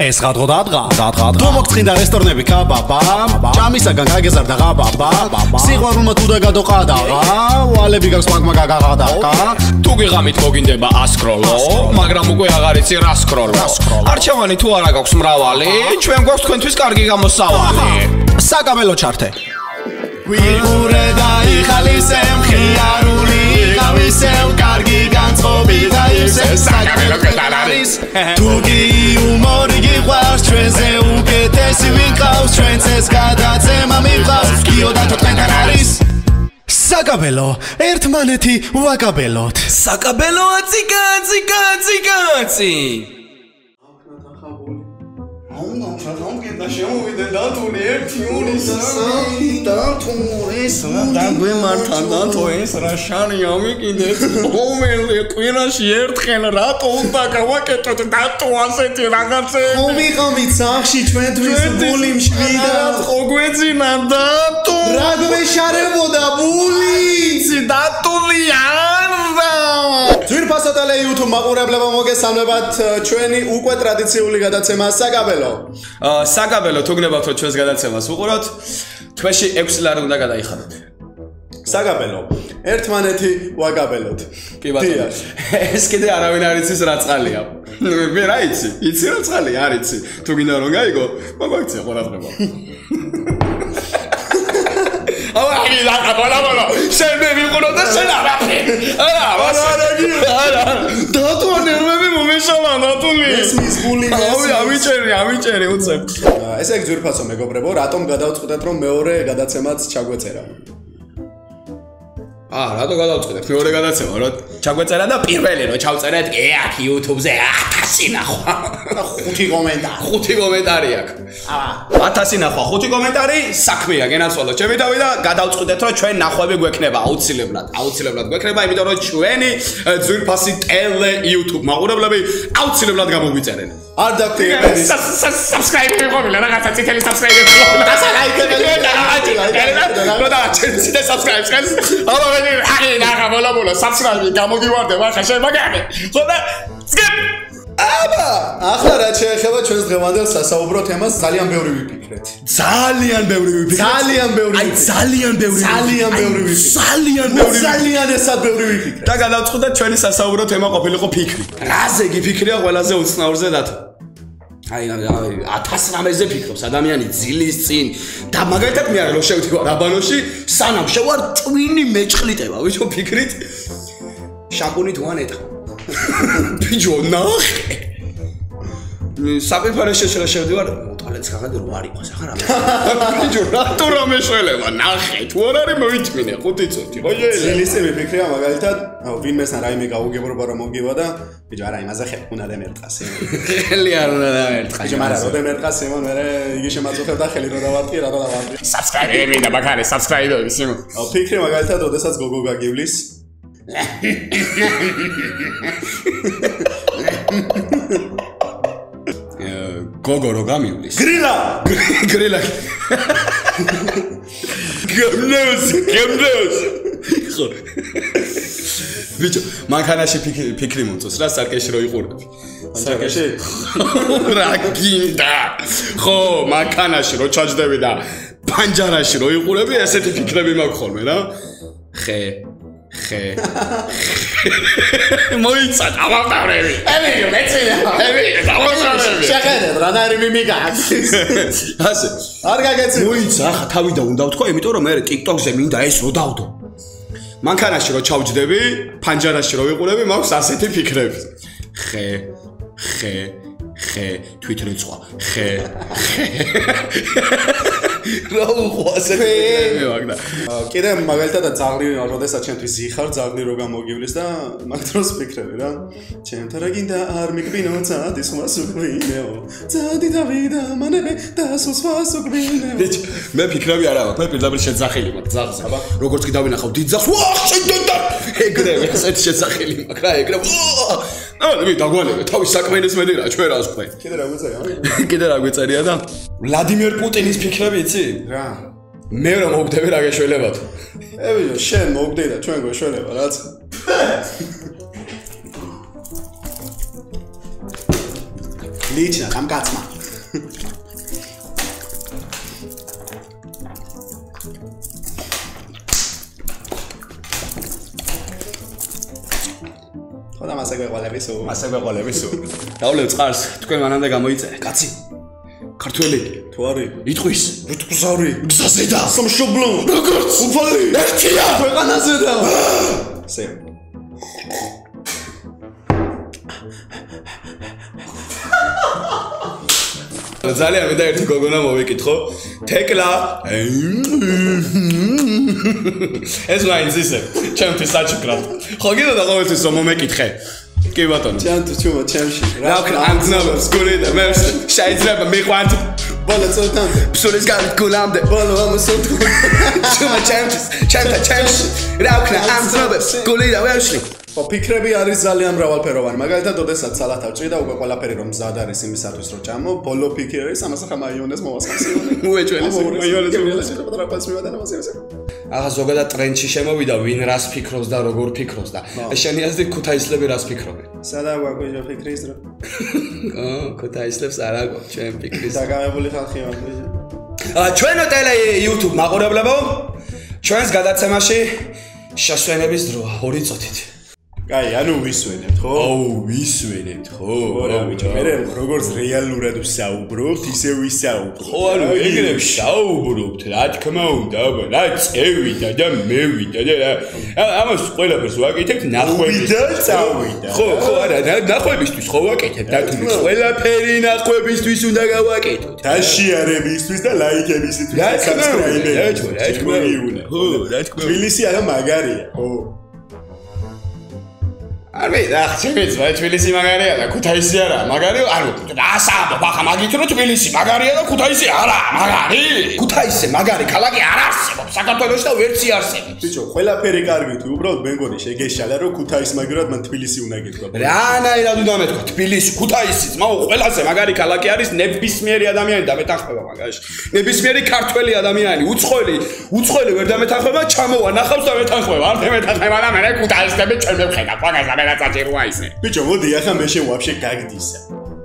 ეს ღადღო დადღა თუ მოგწინდა რესტორნები კაბაბა ჭამისაგან გაგეზარდა ღაბაბა სიყვარულმა თუ და გადოყადაღა ვალები გაქვს მაგმა გაგაღადაღა თუ გიღამით მოგინდება ასკროლო მაგრამ უკვე აღარ იცი რა სკროლო არჩევანი თუ არა გაქვს მრავალი ჩვენ გვაქვს თქვენთვის კარგი გამოსავალი საკაბელო ჩართე გვიყურე და იხალისე მხიარული იყავისევ კარგი განწყობი და ისე საკაბელო კეთალარის თუ გიუმორი გიყვარს ჩვენზე უკეთესი ვიყავს ჩვენც ეს გადაცემა მიყვარს გიო და თქვენთან არის საკაბელო ერთმანეთი ვაკაბელოთ საკაბელო აციკაცი და შემოვიდე დათუნი 1 2 3 და გვემართან დათო ეს რა შანია მიკიდეთ მომელი კვირაში ერთხელ რატო უნდა გავაკეთოთ დათო ასეთი რაღაცები ხომიყამით სახში ჩვენთვის ბული მშვიდა ხო გვეძინა დათო რა გვეშარებოდა ბული დათული არა ძვირფასოდალე YouTube მაყურებლებო მოგესალმებათ ჩვენი უკვე ტრადიციული გადაცემა საკაბელო საკაბელო თუ გნებავთ რომ ჩვენს გადაცემას უყუროთ თქვენში 6 ლარი უნდა გადაიხადოთ საკაბელო ერთმანეთი ვაკაბელოთ კი ბატონო ეს კიდე არავინ არ იცის რა წყალია მე რა იცი რა წყალია არ იცი თუ გინდა რომ გაიგო მოგვაქცია ყურადღება აი ლაკაბალა შენ მე ვიყურო და შენ არაფერი არა დათო ნერვები მომეშალა დათული ეს მის ბული ავიჭერი უცებ ესე იგი ძვირფასო მეგობრებო რატომ გადავწყვეტეთ რომ მეორე გადაცემაც ჩაგვეწერა რატო გადავწყვეტეთ მეორე გადაცემა რომ ჩაგვეწერა და პირველი რომ ჩავწერეთ აქ YouTube-ზე 1000 ნახვა 5 კომენტარი აქვს 1000 ნახვა 5 კომენტარი საქმეა გენაცვალოთ ჩემი თავი და გადავწყვეტეთ რომ ჩვენ ნახვები გვექნება აუცილებლად გვექნება იმიტომ რომ ჩვენი ძვირფასი ტელე YouTube მაყურებლები აუცილებლად გამოგვიწერენ არ დაგტირებენ subscribe მიყოლა რაღაცა წითელი subscribe მიყოლა აი ნახა ბოლა subscribe გამოგივარდება ხა შენ მაგარი ხოდა skip აბა ახლა რა შეეხება ჩვენს დღევანდელ სასაუბრო თემას ძალიან ბევრი ვიფიქრეთ ძალიან ბევრი ვიფიქრეთ და გადავწყვეტეთ ჩვენი სასაუბრო თემა ყოფილიყო ფიქრი რაზე გიფიქრია ყველაზე უცნაურზე დათო აი 1000 რამეზე ფიქრობს ადამიანი ძილის წინ და მაგალითად მე არ რომ შევთქვა რაბანოში სანამ შევარ ტვინი მეჭხლიტება ვიჩო ფიქრით შაკუნით ვანეტა ბიჭო ნახე საფიფარეში შევდივარ ტალენს ხაღად რო არ იყოს ახლა რა ბიჭო რატო რა მეშველება ნახე თუ არ არის მოიწმინე 5 წუთი ხო ძილისი ვიფიქრია მაგალითად ვინმესთან რაიმე გაუგებრობა რომ მოგივა და ბიჭო არა იმაზე ხელი უნდა დამერტყას ხელი არ უნდა დამერტყა ბიჭო მაგრამ რო დამერტყას სიმონ მე იგი შემაწუხებ და ხელი რო დავარტყი რა დავარტყი subscribe-ები და მაგარი subscribe-ები სიმონ ფიქრი მაგალითად ოდესაც გოგო გაგივლის გოგო რო გამივლის გრილა გემნოს ხო ბიჭო მანქანაში ფიქრი მომწონს რა სარკეში რო იყურებ სარკეში რა გინდა ხო მანქანაში რო ჩაჯდები და პანჯარაში რო იყურები ესეთი ფიქრები მაქვს ხოლმე რა ხე მოიცად ავავტარები ემი მეცია დავავტარები შეხედეთ რანაირი მიმიკა ასე არ გაგეცი მოიცა ხა თავიდან უნდა ვთქვა იმიტომ რომ მე TikTok-ზე მინდა ეს რო დავდო მანქანაში რო ჩავჯდები პანჯარაში რო ვიყურები მაქვს ასეთი ფიქრები ხე თვითრეცვა ხე რა უყვასე მე ვაგდა კიდე მაგალითად ძაღლი როდესაც ჩემთვის ზიხარ ძაღლი რო გამოგივლის და მაგ დროს ფიქრები რა ჩემთან რა გინდა არ მიკბინო წადი სხვას უკბინეო წადი დავიდა მანები და სხვას უკბინეო მე ფიქრები არა მაქვს მე პირდაპირ შეძახილი მაქვს ძაღლზე როგორც კი დავინახავ დიდ ძაღლს ვაჰ შედოდა ეგრევე ესეთ შეძახილი მაქვს რა ეგრევე მე დაგვალებე თავის საქმენეს მედი რა ჩვენ რა ვსქვენ კიდე რა გვეწერია და ვლადიმერ პუტინის ფიქრები იცი რა მე რომ მოგდები რა გეშველებათ ებიო შენ მოგდე და ჩვენ გვეშველება რაც Лично, там кацма. ხოდა მასე გვეყოლებისო. ასე გვეყოლებისო. დავლევ წყარს, თქვენ მანამდე გამოიწერე, კაცი. ქართველი თუ არის? იტყვის. რიტყზავრი. გზაზედა. სამშობლო. როგორც უფალი. ერთია. ქვეყანაზედა. სე. ძალიან მე და ერთი გოგონა მოვიკითხო. თეკლა. ეს მაინც ისე. ჩემთვის საჩუქრად. ხო გინდა ყოველთვის რომ მომეკითხე. კი ბატონო. ჩანტუ ჩუმა ჩემში. რა ვქნა ამ გზნობს გული და მე შეიძლება მიყვანთ. ბოლა წოდამდე. ფსულის გალ გულამდე. ბოლა ამასოთ. ჩუმა ჩემში. რა ვქნა ამ გზნობს გული და ვერშლი. ხო ფიქრები არის ძალიან მრავალფეროვანი. მაგალითად, ოდესაც სალათ ავჭრი და უკვე ყველაფერი რომ მზად არის იმისათვის რომ ჭამო, ბოლო ფიქრი არის ამას ახლა მაიონეზ მოვასხამსიო. უეჭველეს მაიონეზ ტრაპას მივადანა მასიოსე. ახლა ზოგადად ტრენდში შემოვიდა ვინ რას ფიქრობს და როგორ ფიქრობს და შენი აზრით ქუთაისლები რას ფიქრობენ? სადა გვაგვიჟა ფიქრის დრო. ქუთაისლებს არ აქვს ჩვენ ფიქრის. დაგავებული ხალხი ვარ. ჩვენო ტელე YouTube მაყურებლებო ჩვენს გადაცემაში შესვენების დროა 2 წუთით. კაი, ანუ ვისვენებთ, ხო? აუ, ვისვენებთ, ხო? რა ბიჭო, მე როგორც რეალურად ვსაუბრობთ, ისე ვისაუბრობ. ხო, ანუ ეგრე ვსაუბრობთ, რა თქმა უნდა, აბა, რა წევიდა და მევიდა და ამას ყველაფერს ვაკეთებთ ნახვების და წავიდა. ხო, არა, ნახვებისთვის ხო ვაკეთებთ, დათმის ყველაფერი ნახვებისთვის უნდა გავაკეთოთ. დაშიარებისთვის და ლაიქებისთვის და subscribe-ებისთვის. რა თქმა უნდა. ხო, რა თქმა უნდა. თბილისი არა მაგარია, ხო. Arme, da, Tbilisi magariya da Kutaisi ara. Magari, anu, asaba, baxa magit ro Tbilisi magariya da Kutaisi ara. Magari. Kutaisi magari ქალაქი არ არსებობს. საქართველოში და ვერცი არსებობს. ბიჭო, ყველაფერი კარგი თუ უბრალოდ მე მგონი შეგეშალა რომ ქუთაის მაგრად მან თბილისი უნდა გეთქვა. რანაირად უნდა მეთქვა თბილისი, ქუთაისი, ძმაო, ყველაზე მაგარი ქალაქი არის ნებისმიერი ადამიანი და მეთანხმება მაგაში. ნებისმიერი ქართველი ადამიანი, უცხოელი ვერ დამეთანხმება, ჩამოვა ნახავს და მეთანხმება. არ მეთანხმება და მე ქუთაისები ჩვენ მევხედა, პაგაზა რა წაჭიროა ისე. ბიჭო, მოდი ახლა მე შენ ვაფშე გაგდისა.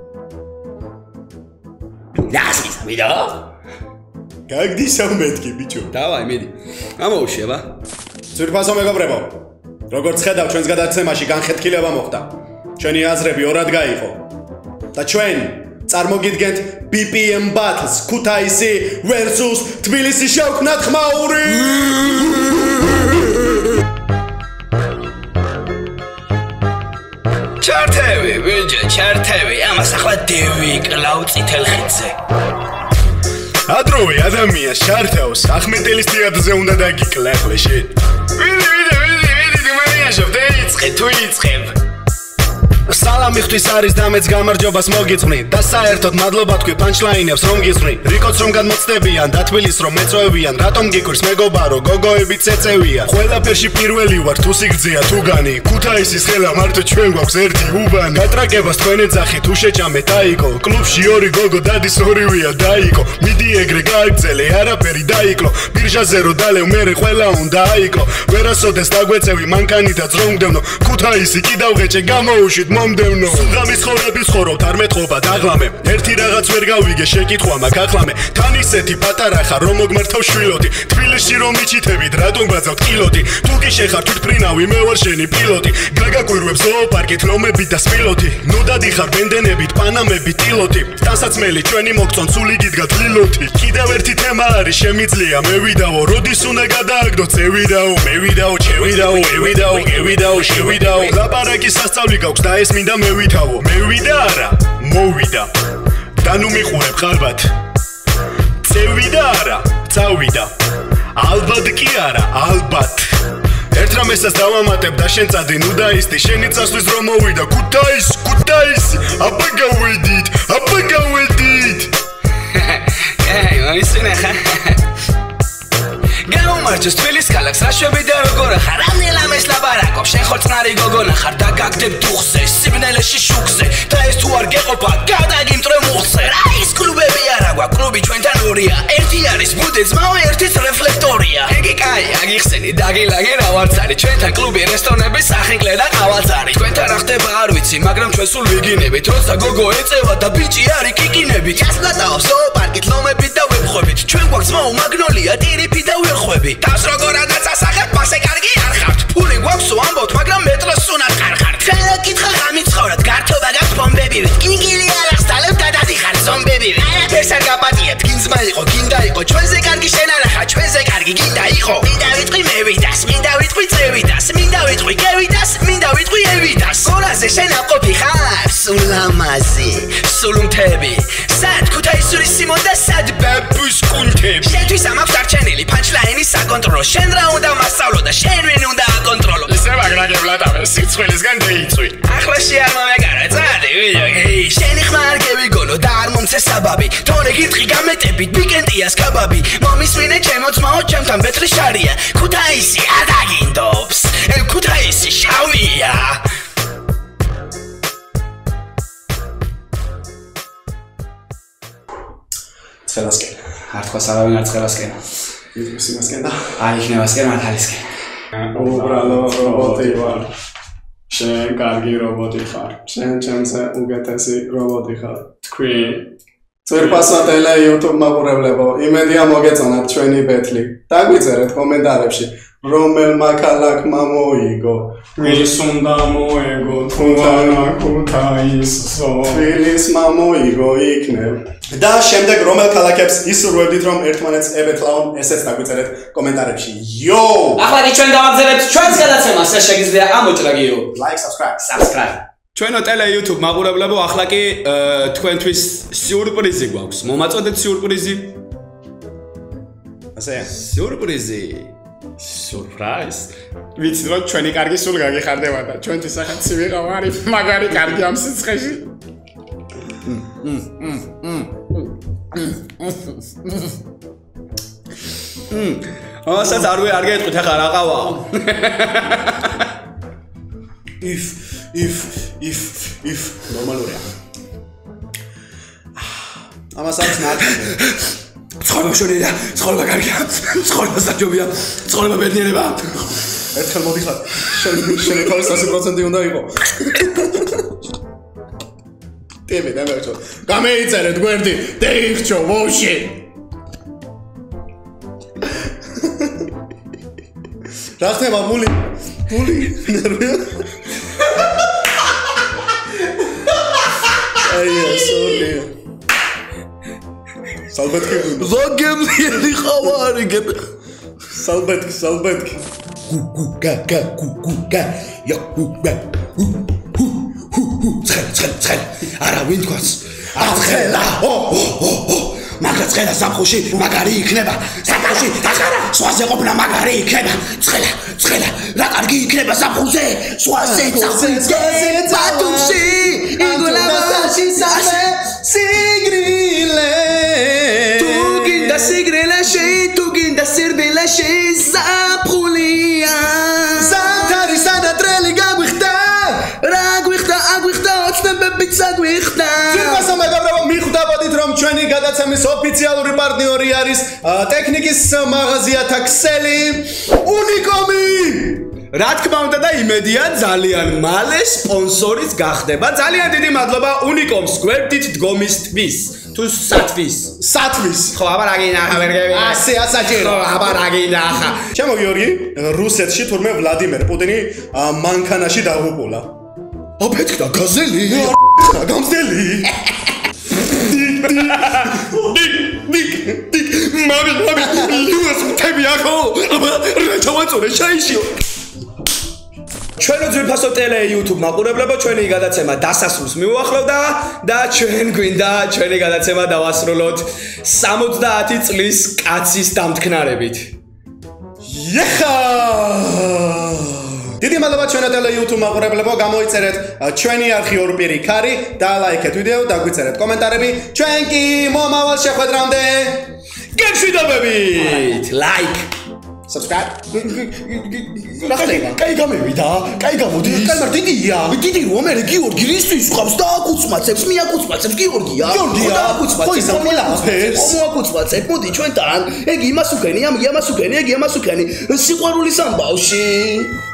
Ясის, ვიდა? გაგდისა მეთქი, ბიჭო. დავაი, მიდი. გამოუშვება. ძვირფასო მეგობრებო. როგორც ხედავ ჩვენს გადაცემაში განხეთქილება მოხდა. ჩვენი აზრები ორად გაიყო. და ჩვენ წარმოგიდგენთ BPM Battles ქუთაისი versus თბილისი შევქმნათ ხმაური. ჩარტევი, ვიჯე, ჩარტევი, ამას ახლა დევი კლავ წითელ ხიდზე. ადროვე ადამიანს ჩარტავს ახმეტელის თეატრზე უნდა დაგიკლა ახლა შენ. ვიდი, მარიაშობ, დაიწყე, თუ იწყებ. სალამი ღვთის არის და მეც გამარჯობას მოგიწვნი და საერთოდ მადლობა თქვი პანჩლაინებს რომ გიწვნი რიკოც რომ გადმოწდებიან და თბილის რომ მეწვევიან რატომ გიკვირს მეგობარო გოგოები წეწევია ყველაფერში პირველი ვარ თუ სიგრძეა თუ განი ქუთაისის ხელა მარტო ჩვენ გვაქვს ერთი უბანი გატრაკებას თქვენ ეძახით თუ შეჭამეთ დაიკო კლუბში ორი გოგო დადის ორივეა დაიკო მიდი ეგრე გაიგზელე არაფერი დაიკლო ბირჟაზე რო დალევ მერე ყველა უნდა აიკლო ვერასოდეს დაგვეწევი მანქანითაც რომ გდევნო ქუთაისი კიდევ ღეჭე გამოუშვით მომდევნო სულღამის ხორების ხორავთ არ მეტყობა დაღლამე ერთი რაღაც ვერ გავიგე შეკითხვა მაგ ახლამე თან ისეთი პატარა ხარ რომ მოგმართავ შვილოთი თბილისში რომ მიჩითებით რატომ გვაძავთ კილოთი თუ კი შეხარ თვითფრინავი მე ვარ შენი პილოტი გაგაკვირვებს ზოოპარკით ლომებით და სპილოთი ნუდადი ხარ ბენდენებით პანამებით ტილოთი სტანსაცმელი ჩვენი მოგწონთ სული გიდგა თლილოთი კიდევ ერთი თემა არის შემიძლია მე ვიდაო როდის უნდა გადააგდო წევიდაო მე ვიდაო ჩევიდაო ევიდაო ევიდაო შევიდაო ლაპარაკის სასწავლი გაქვს და ეს მინდა მე ვითავო მე ვიდა არა მოვიდა და ნუ მიყურებ ხალბათ წევიდა არა წავიდა ალბათ კი არა ალბათ ერთ რამესაც დავამატებ და შენ წადი ნუ დაისტი შენი წასვლის რომ მოვიდა ქუთაისი აბა გავედით ეი მოისმინე ხა გამომარჯოს თბილის ქალაქს რა შვები და როგორ ხარ ამნელამეს ლაბარაკობ შენ ხო წნარი გოგონა ხარ და გაგდებ დუხზე სიბნელეში შუქზე და ეს თუ არ გეყოფა გადაგიმტრე მუხზე რა ის კლუბები არა გვაქვს კლუბი ჩვენთან ორია ერთი არის ბუდე ძმაო ერთის რეფლექტორია ეგი კაი აგიხსენი დაგილაგე რა ვარც არის ჩვენთან კლუბი რესტორნები სახინკლე და ყავალც არის თქვენთან რა ხდება იქნება არ ვიცი მაგრამ ჩვენ სულ ვიგინებით როცა გოგო ეწევა და ბიჭი არის კიკინებით ჩასვლადაო ზოოპარკით ლომებით და ვებხვებით ჩვენ გვაქვს მოუ მაგნოლია ტირიფი და ვერხვები თავს როგორადაც ასახებთ მასე კარგი არ ხართ ფული გვაქვს ამბობთ მაგრამ მეტროს სუნარ ხარხართ ხელა კითხა გამიცხორად გართობა გაქვს ბომბებივით კინგილი ალახს თალებ გადადიხარ ზომბებივით არაფერს არ გაპატიებთ გინძმა იყო გინდა იყო ჩვენზე კარგი შენ არ ახარ ჩვენზე კარგი გინდა იყო მინდა ვიტყვი მე ვიდას მინდა ვიტყვი წევიდას მინდა ვიტყვი კევიდას მინდა ვიტყვი ევიდას გორაზე შენ აყოფი ხარ სულ ლამაზი სულ მთები სად ქუთაისურის სიმონ და სად ბაბუს კუნთები შენთვის ამაქვს დარჩენილი პანჩლაინი საკონტროლო შენ რა უნდა მასწავლო და შენ ვინ უნდა აკონტროლო ისე მაგრაგებლად ამე სიცხვილისგან დაიწვი ახლაში არ მომეგარა წადი ვიდეო შენი ხმა არ გევიგონო და არ მომცე საბაბი თორე გიტყვი გამეტებით ბიკენტიას კაბაბი მომისმინე ჩემო ძმაო ჩემთან ბეთრი შარია ქუთაისი არ დაგინდობს ქუთაისი შავია ცხელასკენ არ თქვა სარავინ არ ცხელასკენა ისიმასკენ და არ იქნება სკენ მართალისკენ უბრალო რობოტი ვარ შენ კარგი რობოტი ხარ შენ ჩემზე უგეთესი რობოტი ხარ თქვი წვერპასატელე YouTube მაყურებლებო იმედია მოგეწონათ ჩვენი ბეთლი დაგვიწერეთ კომენტარებში რომელმა ქალაქმა მოიგო ვის უნდა მოეგო თუ არა ქუთაისო თბილისმა მოიგო იქნებ და შემდეგ რომელ ქალაქებს ისურვებდით რომ ერთმანეთს ებეთლაონ ესეც დაგვიწერეთ კომენტარებში იო ახლა კი ჩვენ დავაგზავნებთ ჩვენს გადაცემას ეს შეგიძლია ამოჭრაგიო like subscribe ჩვენო ტელე YouTube მაყურებლებო ახლა კი თქვენთვის სიურპრიზი გვაქვს მომაწოდეთ სიურპრიზი ასეა სიურპრიზი surprise ვიცი რომ ჩვენი კარგი სულ გაგიხარდება და ჩვენთვის ახლა ცივიღავ არის მაგარი კარგი ამ სიცხეში ასაც არ გეტყვით ახლა რა ყავა if ნორმალურია ამას აქვს ნაკები ცხოვრება შორია ცხოვრება კარგია ცხოვრება საჯობია ცხოვრება ბედნიერება ერთხელ მოდიხარ შენი თავი 100% უნდა იყო ტები დამეჭო გამეიწერეთ გვერდი დაიხჩო ვოშე რა ხდება მული ნერვია აი sorry Salbetki ზოგემლიანი ხავარი Salbetki გა ია ცხელ არა ვინ თქვას აცხელა მაგრამ ცხელა სამხუში მაგარი იქნება სამხუში დახარა სხვაზე ყოფნა მაგარი იქნება ცხელა რა კარგი იქნება სამხუზე სხვაზე ბატუმში იგულავაში სამე სიგრილე tu ginda sirbilashi zapulия Zantari sana treli gaguikhta agwikhta otstem bebitsa agwikhta Firmasa megavravam miხვდებოდით რომ ჩვენი გადაცემის ოფიციალური პარტნიორი არის ტექნიკის მაღაზია Taxeli Unicom რა თქმა უნდა და იმედია ძალიან მალე სპონსორიც გახდება ძალიან დიდი მადლობა Unicom-ს გვერდით დგომისთვის თუ სათვის ხო აბა რა გინახა ვერგები ასე ასაჭირო ხო აბა რა გინახა ჩემო გიორგი რუსეთში თურმე ვლადიმერ პუტინი მანქანაში დაღუპულა აფეთქდა გაზელი გამზელი დიკ მამი ლუას მთები ახო აბა რა ჩავაწურე შაიშიო ჩვენო ძვირფასო ტელე YouTube მაყურებლებო ჩვენი გადაცემა დასასრულს მივუახლოვდა და ჩვენ გვინდა ჩვენი გადაცემა დავასრულოთ 70 წლის კაცის დამთქნარებით. Yekha! დიდი მადლობა ჩვენო ტელე YouTube მაყურებლებო გამოიწერეთ ჩვენი არქიური პირი ქარი და ლაიქეთ ვიდეო და გვიწერეთ კომენტარები ჩვენ კი მომავალ შეხვედრამდე გემშვიდობებით like subscribe კაი გამევიდა კაი გამოდი კაი მარტიდია დიდი რომელი გიორგი რისთვის ყავს და აკუცმაცებს მიაკუცმაცებს გიორგია აკუცმაცებს მოაკუცმაცებ მოდი ჩვენთან ეგ იმას უკენი ამ იმას უკენი ეგ იმას უკენი სიყვარულის ამბავში